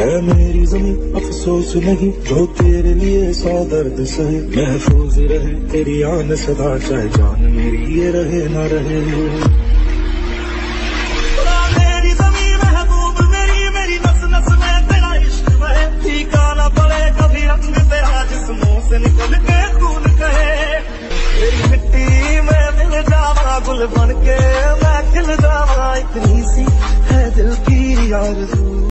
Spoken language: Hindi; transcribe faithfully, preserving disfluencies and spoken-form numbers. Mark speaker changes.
Speaker 1: है मेरी जमीन अफसोस नहीं जो तेरे लिए सौ दर्द सहे, महफूज रहे तेरी आन सदा चाहे जान मेरी ये रहे ना रहे। मेरी जमीन महबूब मेरी मेरी नस नस में तेरा इश्क बहे, फीका ना पड़े कभी रंग तेरा जिस्मों से निकल के खून कहे। तेरी मिट्टी में मिल जावा गुल बन के मैं खिल जावा, इतनी सी है दिल की आरज़ू।